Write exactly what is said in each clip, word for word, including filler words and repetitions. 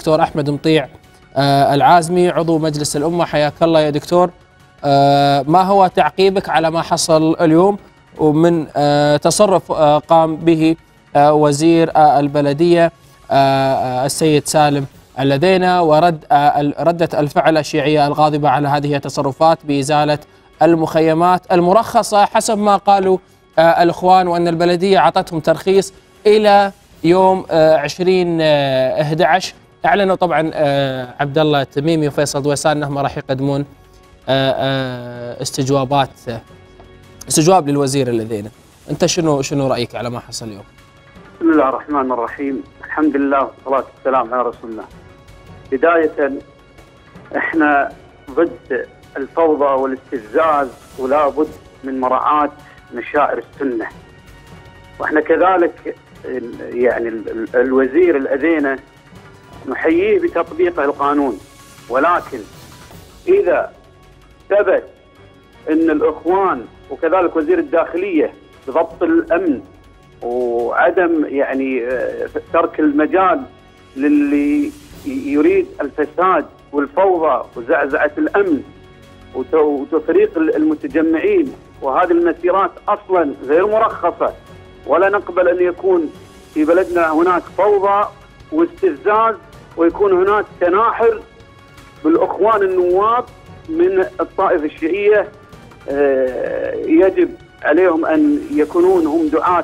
الدكتور أحمد مطيع العازمي عضو مجلس الأمة. حياك الله يا دكتور. ما هو تعقيبك على ما حصل اليوم ومن تصرف قام به وزير البلدية السيد سالم اللذينة ورد ردة الفعل الشيعية الغاضبة على هذه التصرفات بإزالة المخيمات المرخصة حسب ما قالوا الإخوان، وأن البلدية أعطتهم ترخيص إلى يوم عشرين أحد عشر. أعلنوا طبعا عبد الله التميمي وفيصل دويسان أنهم راح يقدمون استجوابات استجواب للوزير اللذينة. أنت شنو شنو رأيك على ما حصل اليوم؟ بسم الله الرحمن الرحيم، الحمد لله والصلاة والسلام على رسول الله. بداية احنا ضد الفوضى والاستفزاز ولا بد من مراعاة مشاعر السنة، واحنا كذلك يعني الوزير الأذينة نحييه بتطبيقه القانون، ولكن إذا ثبت أن الإخوان وكذلك وزير الداخلية بضبط الأمن وعدم يعني ترك المجال للي يريد الفساد والفوضى وزعزعة الأمن وتفريق المتجمعين، وهذه المسيرات أصلا غير مرخصة، ولا نقبل أن يكون في بلدنا هناك فوضى واستفزاز ويكون هناك تناحر بالأخوان النواب من الطائفة الشيعية. يجب عليهم أن يكونون هم دعاة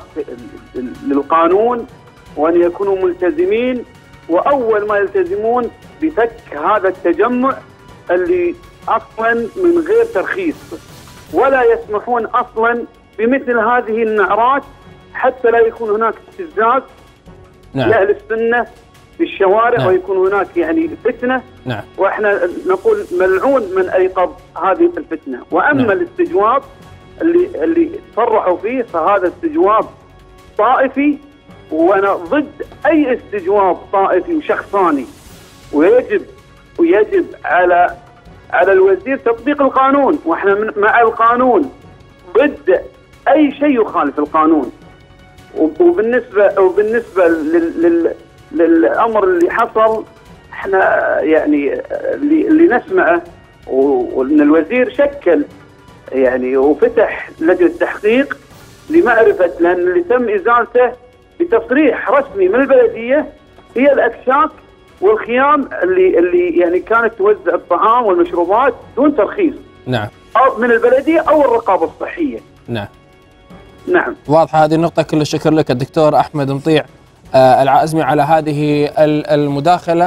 للقانون وأن يكونوا ملتزمين، وأول ما يلتزمون بفك هذا التجمع اللي أصلا من غير ترخيص، ولا يسمحون أصلا بمثل هذه النعرات حتى لا يكون هناك استفزاز نعم. لأهل السنة بالشوارع نعم. ويكون هناك يعني فتنة نعم. وإحنا نقول ملعون من أيقظ هذه الفتنة. وأما نعم. الاستجواب اللي اللي صرحوا فيه فهذا استجواب طائفي، وأنا ضد أي استجواب طائفي وشخصاني، ويجب ويجب على على الوزير تطبيق القانون، واحنا مع القانون ضد أي شيء يخالف القانون. وبالنسبة وبالنسبة لل لل للأمر اللي حصل، احنا يعني اللي, اللي نسمعه وان الوزير شكل يعني وفتح لجنة تحقيق لمعرفة، لأن اللي تم إزالته بتصريح رسمي من البلدية هي الأكشاك والخيام اللي اللي يعني كانت توزع الطعام والمشروبات دون ترخيص نعم أو من البلدية أو الرقابة الصحية. نعم نعم واضحة هذه النقطة. كل الشكر لك الدكتور أحمد مطيع العازمي على هذه المداخلة.